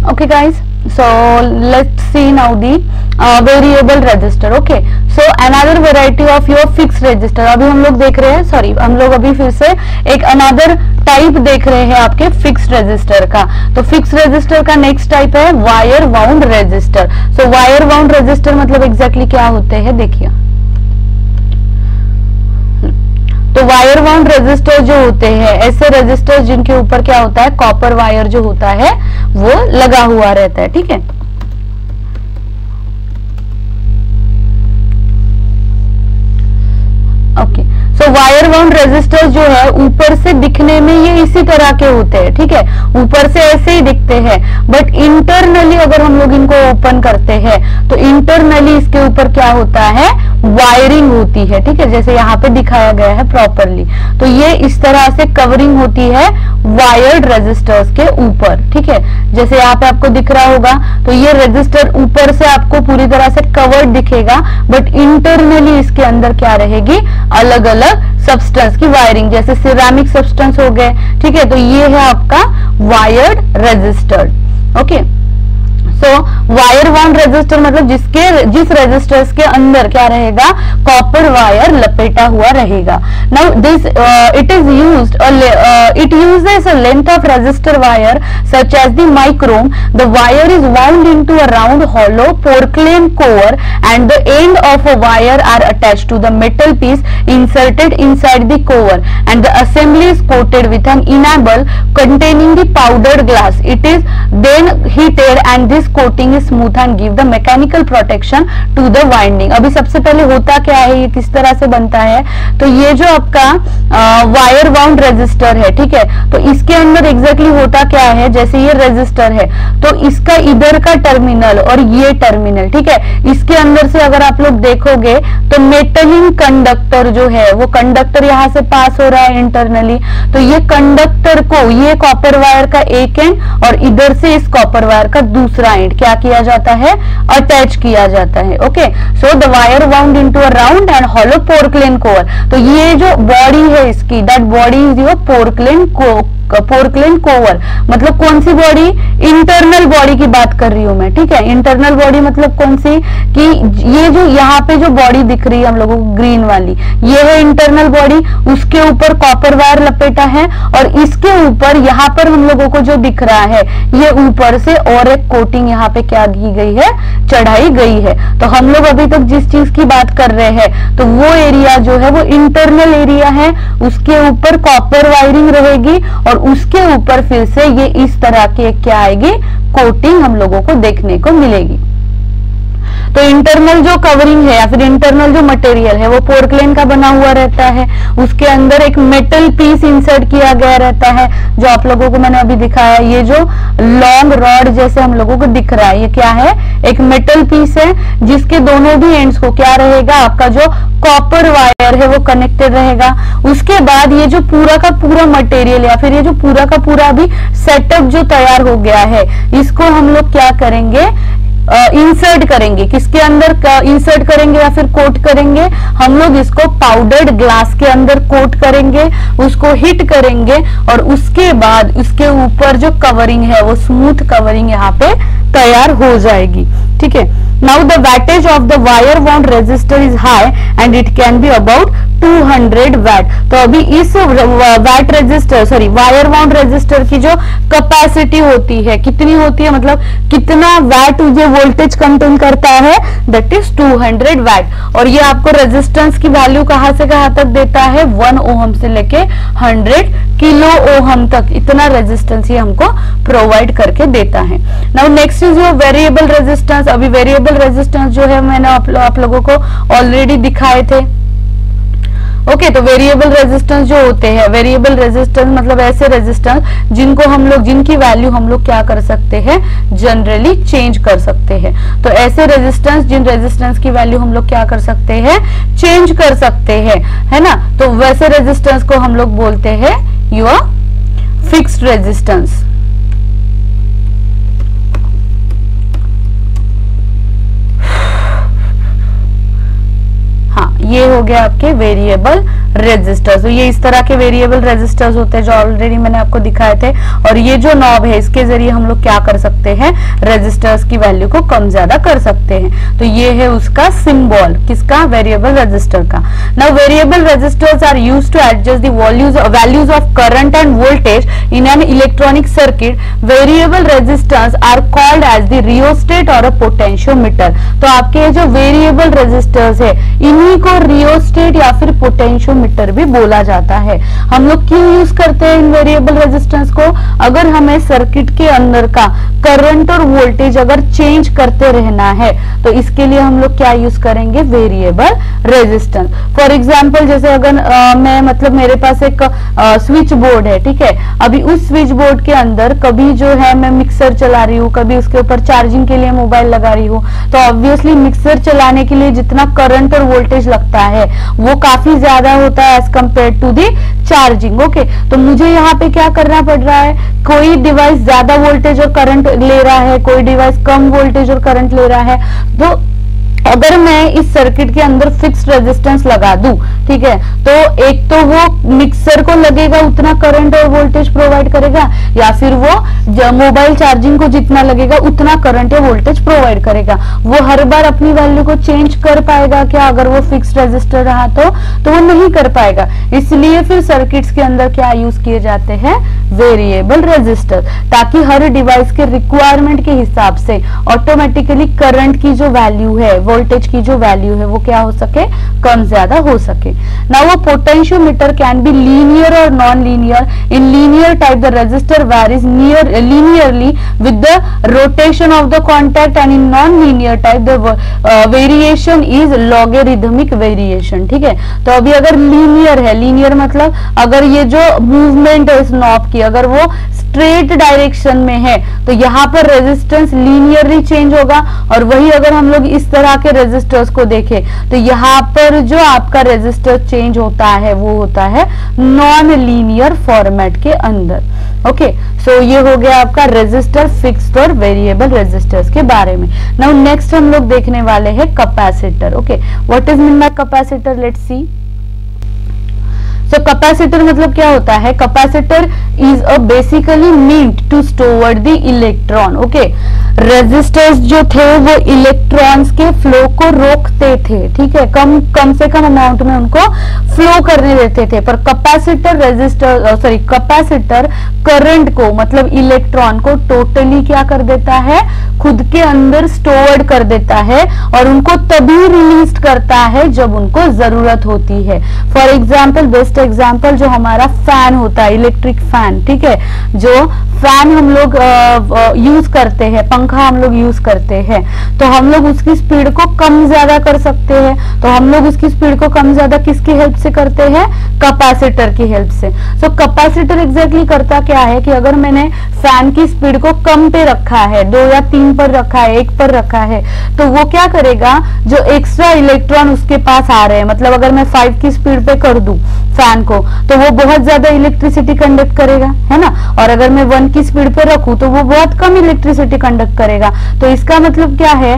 Okay guys, so let's see now the variable register. Okay, so another variety of your fixed register. अभी हम लोग देख रहे हैं, सॉरी हम लोग अभी फिर से एक अनदर टाइप देख रहे हैं आपके फिक्स्ड रजिस्टर का। तो फिक्स्ड रजिस्टर का नेक्स्ट टाइप है wire wound resistor. So wire wound resistor मतलब एग्जैक्टली क्या होते हैं देखिए। तो वायर वाउंड रजिस्टर जो होते हैं ऐसे रजिस्टर जिनके ऊपर क्या होता है, कॉपर वायर जो होता है वो लगा हुआ रहता है, ठीक है। Okay, so wire wound resistor जो है ऊपर से दिखने में ये इसी तरह के होते हैं, ठीक है, ऊपर से ऐसे ही दिखते हैं, बट इंटरनली अगर हम लोग इनको ओपन करते हैं तो इंटरनली इसके ऊपर क्या होता है, वायरिंग होती है, ठीक है, जैसे यहाँ पे दिखाया गया है प्रॉपरली। तो ये इस तरह से कवरिंग होती है वायर्ड रजिस्टर्स के ऊपर, ठीक है, जैसे यहाँ पे आपको दिख रहा होगा। तो ये रजिस्टर ऊपर से आपको पूरी तरह से कवर्ड दिखेगा, बट इंटरनली इसके अंदर क्या रहेगी, अलग अलग सब्सटेंस की वायरिंग, जैसे सिरेमिक सब्सटेंस हो गए, ठीक है। तो ये है आपका wired resistor. Okay, so wire wound resistor मतलब जिस रजिस्टर्स के अंदर क्या रहेगा, कॉपर वायर लपेटा हुआ रहेगा। Now this it uses a length of resistor wire such as the microme. The wire is wound into a round hollow porcelain core and the end of a wire are attached to the metal piece inserted inside the core and the assembly is coated with an enamel containing the powdered glass. It is then heated and this coating is smooth and give the mechanical protection to the winding. अभी सबसे पहले होता क्या है, ये किस तरह से बनता है, तो ये जो आपका वायर वाउंड रजिस्टर है, ठीक है, तो इसके अंदर एग्जैक्टली होता क्या है, जैसे ये रजिस्टर है तो इसका इधर का टर्मिनल और ये टर्मिनल, ठीक है, इसके अंदर से अगर आप लोग देखोगे तो मेटलिंग कंडक्टर जो है वो कंडक्टर यहाँ से पास हो रहा है इंटरनली। तो ये कंडक्टर को ये कॉपर वायर का एक एंड और इधर से इस कॉपर वायर का दूसरा एंड क्या किया जाता है, अटैच किया जाता है। Okay, so the wire wound into a round and hollow porcelain core. तो ये जो बॉडी है इसकी, that body is your porcelain cover. मतलब कौन सी बॉडी, इंटरनल बॉडी की बात कर रही हूं मैं, ठीक है। इंटरनल बॉडी मतलब कौन सी, कि ये जो यहाँ पे जो बॉडी दिख रही है हम लोगों को ग्रीन वाली, ये है इंटरनल बॉडी, उसके ऊपर कॉपर वायर लपेटा है और इसके ऊपर यहाँ पर हम लोगों को जो दिख रहा है ये ऊपर से और एक कोटिंग यहाँ पे क्या की गई है, चढ़ाई गई है। तो हम लोग अभी तक जिस चीज की बात कर रहे हैं तो वो एरिया जो है वो इंटरनल एरिया है, उसके ऊपर कॉपर वायरिंग रहेगी और उसके ऊपर फिर से ये इस तरह की क्या आएगी, कोटिंग हम लोगों को देखने को मिलेगी। तो इंटरनल जो कवरिंग है या फिर इंटरनल जो मटेरियल है वो पोर्कलेन का बना हुआ रहता है, उसके अंदर एक मेटल पीस इंसर्ट किया गया रहता है जो आप लोगों को मैंने अभी दिखाया। ये जो लॉन्ग रॉड जैसे हम लोगों को दिख रहा है ये क्या है, एक मेटल पीस है जिसके दोनों भी एंड्स को क्या रहेगा, आपका जो कॉपर वायर है वो कनेक्टेड रहेगा। उसके बाद ये जो पूरा का पूरा मटेरियल या फिर ये जो पूरा का पूरा अभी सेटअप जो तैयार हो गया है इसको हम लोग क्या करेंगे, इंसर्ट करेंगे। किसके अंदर इंसर्ट करेंगे या फिर कोट करेंगे, हम लोग इसको पाउडर्ड ग्लास के अंदर कोट करेंगे, उसको हिट करेंगे और उसके बाद उसके ऊपर जो कवरिंग है वो स्मूथ कवरिंग यहाँ पे तैयार हो जाएगी, ठीक है। Now the wattage of the wire wound resistor is high and it can be about 200 watt. तो अभी इस watt resistor sorry wire wound resistor की जो कैपेसिटी होती है कितनी होती है, मतलब कितना वैट जो वोल्टेज कंटेन करता है, दैट इज 200 वैट। और ये आपको रेजिस्टेंस की वैल्यू कहां से कहां तक देता है, 1 ओहम से लेके 100 किलो ओहम तक, इतना रेजिस्टेंस ये हमको प्रोवाइड करके देता है। Now next is your variable resistance. अभी वेरिएबल रेजिस्टेंस जो है मैंने आप लोगों को ऑलरेडी दिखाए थे। ओके, तो वेरिएबल रेजिस्टेंस जो होते हैं, वेरिएबल रेजिस्टेंस मतलब ऐसे रेजिस्टेंस जिनको हम लोग जिनकी वैल्यू हम लोग क्या कर सकते हैं, जनरली चेंज कर सकते हैं। तो ऐसे रेजिस्टेंस जिन रेजिस्टेंस की वैल्यू हम लोग क्या कर सकते हैं, चेंज कर सकते हैं, है ना। तो वैसे रेजिस्टेंस को हम लोग बोलते हैं योर फिक्स्ड रेजिस्टेंस। ये हो गया आपके वेरिएबल रेजिस्टर्स। तो ये इस तरह के वेरिएबल रेजिस्टर्स होते हैं जो ऑलरेडी मैंने आपको दिखाए थे, और ये जो नॉब है इसके जरिए हम लोग क्या कर सकते हैं, रेजिस्टर्स की वैल्यू को कम ज्यादा कर सकते हैं। तो ये है उसका सिंबल, किसका, वेरिएबल रेजिस्टर का। Now variable resistors are used to adjust the values of current and voltage in an electronic circuit. Variable resistors are called as the rheostat और अ पोटेंशियोमीटर। तो आपके जो वेरिएबल रेजिस्टर्स है इन्हीं को rheostat या फिर पोटेंशियोमीटर भी बोला जाता है। हम लोग क्यों यूज करते हैं इन वेरिएबल रेजिस्टेंस को, अगर हमें सर्किट के अंदर का करंट और वोल्टेज अगर चेंज करते रहना है तो इसके लिए हम लोग क्या यूज करेंगे, वेरिएबल रेजिस्टेंस। फॉर एग्जांपल जैसे अगर मैं मतलब मेरे पास एक स्विच बोर्ड है, ठीक है, अभी उस स्विच बोर्ड के अंदर कभी जो है मैं मिक्सर चला रही हूँ, कभी उसके ऊपर चार्जिंग के लिए मोबाइल लगा रही हूँ, तो ऑब्वियसली मिक्सर चलाने के लिए जितना करंट और वोल्टेज लगता है वो काफी ज्यादा होता है as compare to the charging. Okay, तो मुझे यहाँ पे क्या करना पड़ रहा है, कोई डिवाइस ज्यादा वोल्टेज और करंट ले रहा है, कोई डिवाइस कम वोल्टेज और करंट ले रहा है। तो अगर मैं इस सर्किट के अंदर फिक्स्ड रेजिस्टेंस लगा दूं, ठीक है, तो एक तो वो मिक्सर को लगेगा उतना करंट और वोल्टेज प्रोवाइड करेगा, या फिर वो मोबाइल चार्जिंग को जितना लगेगा उतना करंट या वोल्टेज प्रोवाइड करेगा। वो हर बार अपनी वैल्यू को चेंज कर पाएगा क्या, अगर वो फिक्स्ड रेजिस्टर रहा तो वो नहीं कर पाएगा। इसलिए फिर सर्किट्स के अंदर क्या यूज किए जाते हैं, वेरिएबल रेजिस्टर, ताकि हर डिवाइस के रिक्वायरमेंट के हिसाब से ऑटोमेटिकली करंट की जो वैल्यू है, वोल्टेज की जो वैल्यू है वो क्या हो सके, कम ज्यादा हो सके। Now a potentiometer can be linear और non linear. In linear type the resistor varies linearly with the rotation of the contact, and in non-linear type the variation is logarithmic variation। ठीक है, तो अभी अगर लीनियर है, linear मतलब अगर ये जो मूवमेंट है इस नॉब की अगर वो स्ट्रेट डायरेक्शन में है तो यहाँ पर रेजिस्टेंस लीनियरली चेंज होगा, और वही अगर हम लोग इस तरह के रेजिस्टर्स को देखें तो यहाँ पर जो आपका रेजिस्टर चेंज होता है वो होता है नॉन लीनियर फॉर्मेट के अंदर। ओके, सो ये हो गया आपका रेजिस्टर, फिक्स्ड और वेरिएबल रेजिस्टर्स के बारे में। नाउ नेक्स्ट हम लोग देखने वाले हैं capacitor. Okay, what is mean by capacitor, let's see. So capacitor मतलब क्या होता है, capacitor is a basically meant to store the electron. Okay, resistors जो थे वो इलेक्ट्रॉन्स के फ्लो को रोकते थे, ठीक है, कम से कम अमाउंट में उनको फ्लो करने देते थे। पर कैपेसिटर करंट को मतलब इलेक्ट्रॉन को टोटली क्या कर देता है, खुद के अंदर स्टोर्ड कर देता है, और उनको तभी रिलीज करता है जब उनको जरूरत होती है। फॉर एग्जाम्पल, बेस्ट एग्जाम्पल जो हमारा फैन होता है, इलेक्ट्रिक फैन, ठीक है, जो फैन हम लोग यूज करते हैं, पंखा हम लोग यूज करते हैं, तो हम लोग उसकी स्पीड को कम ज्यादा कर सकते हैं। तो हम लोग उसकी स्पीड को कम ज्यादा किसकी हेल्प से करते हैं, कैपेसिटर की हेल्प से। सो कैपेसिटर एग्जैक्टली करता क्या है कि अगर मैंने फैन की स्पीड को कम पे रखा है, 2 या 3 पर रखा है, 1 पर रखा है, तो वो क्या करेगा, जो एक्स्ट्रा इलेक्ट्रॉन उसके पास आ रहे हैं, मतलब अगर मैं 5 की स्पीड पे कर दूं फैन को तो वो बहुत ज्यादा इलेक्ट्रिसिटी कंडक्ट करेगा, है ना, और अगर मैं 1 की स्पीड पे रखूं तो वो बहुत कम इलेक्ट्रिसिटी कंडक्ट करेगा। तो इसका मतलब क्या है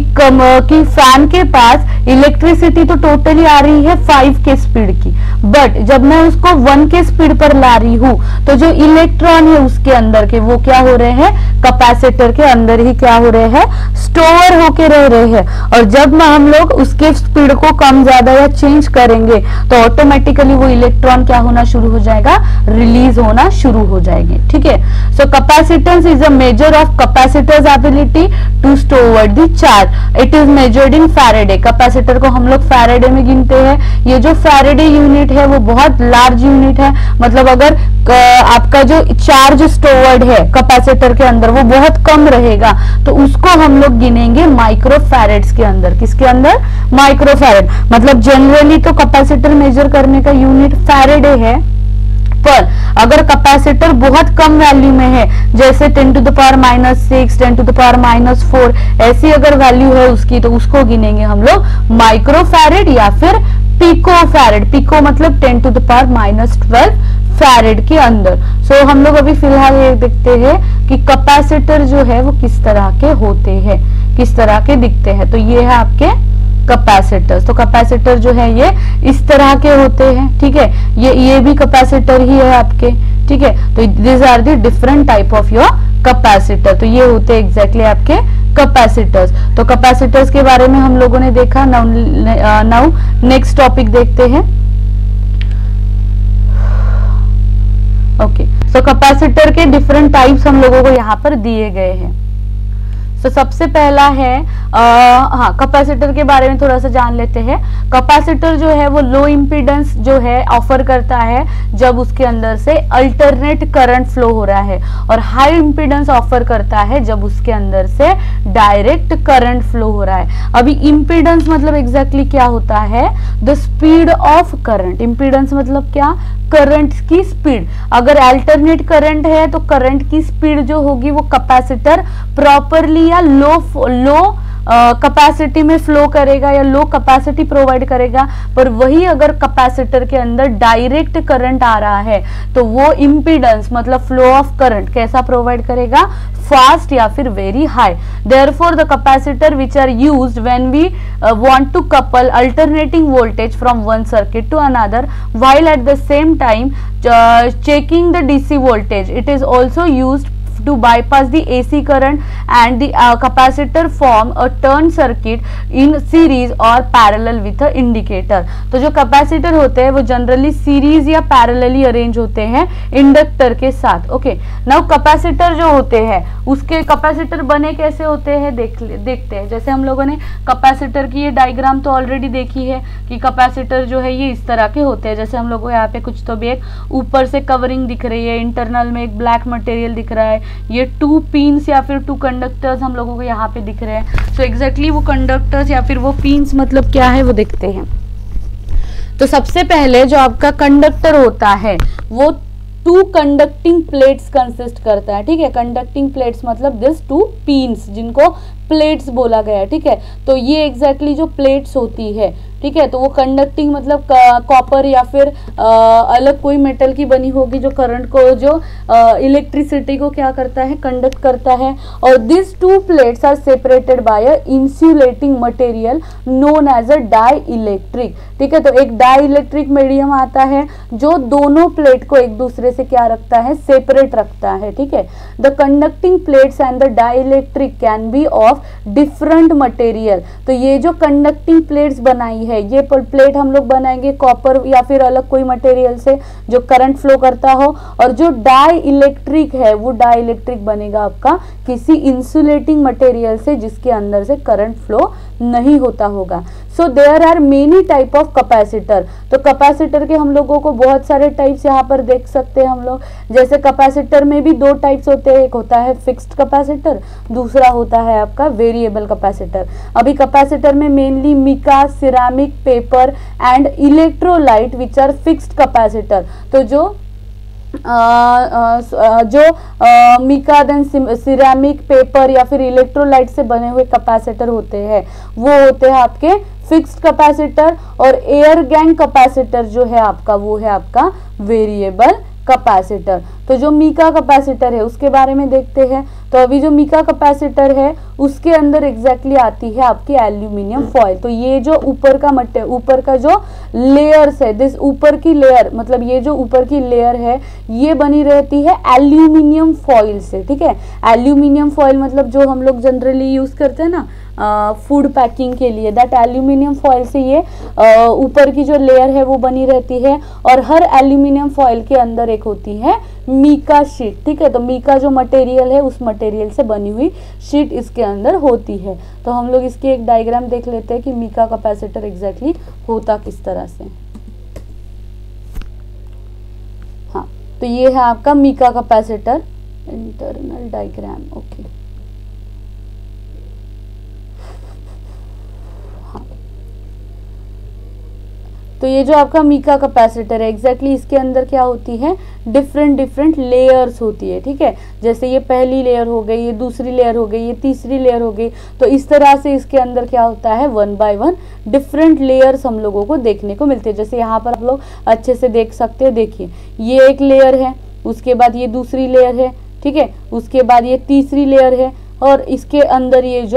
कि फैन के पास इलेक्ट्रिसिटी तो टोटली आ रही है 5 के स्पीड की, बट जब मैं उसको 1 के स्पीड पर ला रही हूं तो जो इलेक्ट्रॉन है उसके अंदर के वो क्या हो रहे हैं, कैपेसिटर के अंदर ही क्या हो रहे हैं, स्टोर होके रह रहे हैं। और जब हम लोग उसके स्पीड को कम ज्यादा या चेंज करेंगे तो ऑटोमेटिकली वो इलेक्ट्रॉन क्या होना शुरू हो जाएगा, रिलीज होना शुरू हो जाएंगे। ठीक है, so capacitance is a measure of capacitors ability to store the charge. It is measured in Faraday. Capacitor को हम लोग फैराडे में गिनते हैं। ये जो फैराडे यूनिट है वो बहुत लार्ज यूनिट है, मतलब अगर आपका जो चार्ज स्टोर्ड है कैपेसिटर के अंदर वो बहुत कम रहेगा तो उसको हम लोग गिनेंगे माइक्रोफैरेड्स के अंदर। किसके अंदर, माइक्रोफैरेड। मतलब जनरली तो कैपेसिटर मेजर करने का यूनिट फैराडे है, पर अगर कैपेसिटर बहुत कम वैल्यू में है, जैसे 10 to the power -6, 10 to the power -4, ऐसी अगर वैल्यू है उसकी, तो उसको गिनेंगे हम लोग माइक्रोफैरेड या फिर पिकोफैरेड। पिको मतलब 10 to the power -12 फैरेड के अंदर। सो हम लोग अभी फिलहाल ये देखते हैं कि कैपेसिटर जो है वो किस तरह के होते हैं, किस तरह के दिखते हैं। तो ये है आपके कैपेसिटर्स। तो कैपेसिटर जो है ये इस तरह के होते हैं, ठीक है, ये भी कैपेसिटर ही है आपके, ठीक है। तो this are the different type of your capacitor. तो ये होते हैं एग्जैक्टली आपके कैपेसिटर्स। तो कैपेसिटर्स के बारे में हम लोगों ने देखा। नाउ नेक्स्ट टॉपिक देखते हैं। ओके, सो कैपेसिटर के डिफरेंट टाइप्स हम लोगों को यहाँ पर दिए गए हैं। तो सबसे पहला है हाँ, कैपेसिटर के बारे में थोड़ा सा जान लेते हैं। कैपेसिटर जो है वो लो इम्पीडेंस जो है ऑफर करता है जब उसके अंदर से अल्टरनेट करंट फ्लो हो रहा है, और हाई इम्पीडेंस ऑफर करता है जब उसके अंदर से डायरेक्ट करंट फ्लो हो रहा है। अभी इम्पीडेंस मतलब एग्जैक्टली क्या होता है? The speed of current. Impedance मतलब क्या? करंट की स्पीड। अगर अल्टरनेट करंट है तो करंट की स्पीड जो होगी वो कैपेसिटर प्रॉपरली या लो कैपेसिटी में फ्लो करेगा या लो कैपेसिटी प्रोवाइड करेगा। पर वही अगर कैपेसिटर के अंदर डायरेक्ट करंट आ रहा है तो वो इम्पीडेंस मतलब फ्लो ऑफ करंट कैसा प्रोवाइड करेगा? फास्ट या फिर very high. Therefore the capacitor which are used when we want to couple alternating voltage from one circuit to another while at the same time checking the DC voltage. It is also used to bypass the AC current, and the capacitor form a turn circuit in series or parallel with a indicator. तो जो capacitor होते हैं वो generally series या parallelly arrange होते हैं inductor के साथ। ओके, नाउ कैपेसिटर जो होते हैं उसके कैपेसिटर बने कैसे होते हैं देखते हैं। जैसे हम लोगों ने कैपेसिटर की ये डायग्राम तो ऑलरेडी देखी है कि कैपेसिटर जो है ये इस तरह के होते हैं। जैसे हम लोगों को यहाँ पे कुछ तो भी एक ऊपर से कवरिंग दिख रही है, इंटरनल में एक ब्लैक मटेरियल दिख रहा है, ये 2 पिन्स या फिर 2 कंडक्टर्स हम लोगों को यहाँ पे दिख रहे हैं। सो एग्जैक्टली वो कंडक्टर्स या फिर वो पिन्स मतलब क्या है वो देखते हैं। तो सबसे पहले जो आपका कंडक्टर होता है वो 2 कंडक्टिंग प्लेट्स कंसिस्ट करता है, ठीक है। कंडक्टिंग प्लेट्स मतलब दिस 2 पिन्स जिनको प्लेट्स बोला गया है, ठीक है। तो ये एग्जैक्टली जो प्लेट्स होती है, ठीक है, तो वो कंडक्टिंग मतलब कॉपर या फिर अलग कोई मेटल की बनी होगी जो करंट को जो इलेक्ट्रिसिटी को क्या करता है? कंडक्ट करता है। और this 2 plates are separated by a insulating material known as a dielectric, ठीक है। तो एक डाई इलेक्ट्रिक मीडियम आता है जो दोनों प्लेट को एक दूसरे से क्या रखता है? सेपरेट रखता है, ठीक है। The conducting plates and the dielectric can be of different material. तो ये जो कंडक्टिंग प्लेट्स बनाई है ये प्लेट हम लोग बनाएंगे कॉपर या फिर अलग कोई मटेरियल से जो करंट फ्लो करता हो, और जो डाई इलेक्ट्रिक है वो डाई इलेक्ट्रिक बनेगा आपका किसी इंसुलेटिंग मटेरियल से जिसके अंदर से करंट फ्लो नहीं होता होगा। So there are many type of capacitor. तो कैपेसिटर के हम लोगों को बहुत सारे टाइप्स यहाँ पर देख सकते हैं हम लोग। जैसे कैपेसिटर में भी 2 टाइप्स होते हैं, एक होता है फिक्स्ड कैपेसिटर, दूसरा होता है आपका वेरिएबल कैपेसिटर। अभी कैपेसिटर में mainly mica, ceramic, paper and electrolyte which are fixed capacitor. तो जो मिका देन सिरेमिक, पेपर या फिर इलेक्ट्रोलाइट से बने हुए कैपेसिटर होते हैं वो होते हैं आपके फिक्स्ड कैपेसिटर। और एयर गैंग कैपेसिटर जो है आपका वो है आपका वेरिएबल कैपेसिटर। तो जो मिका कैपेसिटर है उसके बारे में देखते हैं। तो अभी जो मिका कैपेसिटर है उसके अंदर एग्जैक्टली आती है आपकी एल्यूमिनियम फॉइल। तो ये जो ऊपर का जो लेयर्स है, दिस ऊपर की लेयर मतलब ये जो ऊपर की लेयर है ये बनी रहती है एल्यूमिनियम फॉइल से, ठीक है। एल्यूमिनियम फॉइल मतलब जो हम लोग जनरली यूज करते हैं ना फूड पैकिंग के लिए, दैट एल्यूमिनियम फॉइल से ये ऊपर की जो लेयर है वो बनी रहती है। और हर एल्यूमिनियम फॉइल के अंदर एक होती है मिका शीट, ठीक है। तो मिका जो मटेरियल है उस मटेरियल से बनी हुई शीट इसके अंदर होती है। तो हम लोग इसकी एक डायग्राम देख लेते हैं कि मिका कैपेसिटर एग्जैक्टली होता किस तरह से। हाँ, तो ये है आपका mica capacitor internal diagram. Okay, तो ये जो आपका मिका कैपेसिटर है एग्जैक्टली इसके अंदर क्या होती है? डिफरेंट लेयर्स होती है, ठीक है। जैसे ये पहली लेयर हो गई, ये दूसरी लेयर हो गई, ये तीसरी लेयर हो गई। तो इस तरह से इसके अंदर क्या होता है? 1 बाय 1 डिफरेंट लेयर्स हम लोगों को देखने को मिलते हैं। जैसे यहाँ पर आप लोग अच्छे से देख सकते हैं, देखिए ये एक लेयर है, उसके बाद ये दूसरी लेयर है, ठीक है, उसके बाद ये तीसरी लेयर है, और इसके अंदर ये जो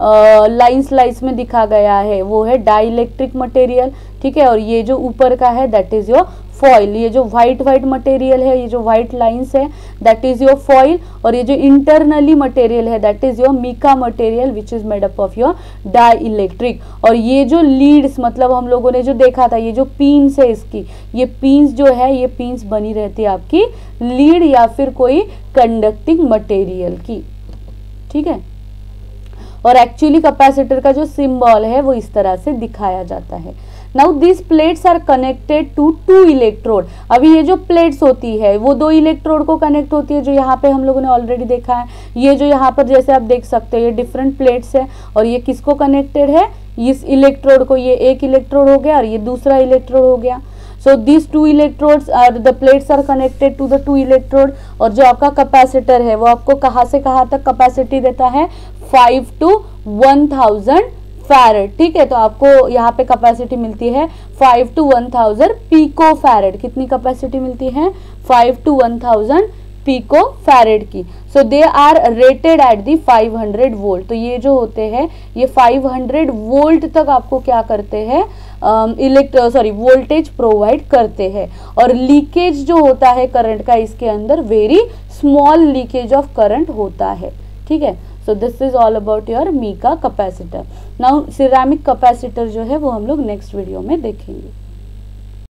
लाइंस में दिखा गया है वो है डाइलेक्ट्रिक मटेरियल, ठीक है। और ये जो ऊपर का है दैट इज योर फॉइल, ये जो व्हाइट मटेरियल है, ये जो व्हाइट लाइंस है दैट इज योर फॉइल, और ये जो इंटरनली मटेरियल है that is your mica material which is made up of your dielectric. और ये जो लीड्स मतलब हम लोगों ने जो देखा था, ये जो पिन्स है इसकी, ये पिन्स जो है ये पिन्स बनी रहती है आपकी लीड या फिर कोई कंडक्टिंग मटेरियल की, ठीक है। और एक्चुअली कैपेसिटर का जो सिंबल है वो इस तरह से दिखाया जाता है। Now this plates are connected to 2 electrode. अभी ये जो प्लेट्स होती है वो 2 इलेक्ट्रोड को कनेक्ट होती है, जो यहाँ पे हम लोगों ने ऑलरेडी देखा है। ये जो यहाँ पर जैसे आप देख सकते हो ये डिफरेंट प्लेट्स है, और ये किसको कनेक्टेड है, इस इलेक्ट्रोड को, ये एक इलेक्ट्रोड हो गया और ये दूसरा इलेक्ट्रोड हो गया। So this 2 electrodes are the plates are connected to the 2 electrode. और जो आपका कैपेसिटर है वो आपको कहाँ से कहाँ तक कैपेसिटी देता है, 5 to 1000 फैरेड, ठीक है। तो आपको यहाँ पे कैपेसिटी मिलती है 5 to 1000 पिको फैरेड। कितनी कैपेसिटी मिलती है, 5 to 1000 पिको फैरेड की। So they are rated at the 500 volt. तो ये जो होते हैं ये 500 वोल्ट तक आपको क्या करते हैं, वोल्टेज प्रोवाइड करते हैं। और लीकेज जो होता है करंट का इसके अंदर very small leakage of current होता है, ठीक है। So this is all about your mica capacitor. Now ceramic capacitor जो है वो हम लोग नेक्स्ट वीडियो में देखेंगे।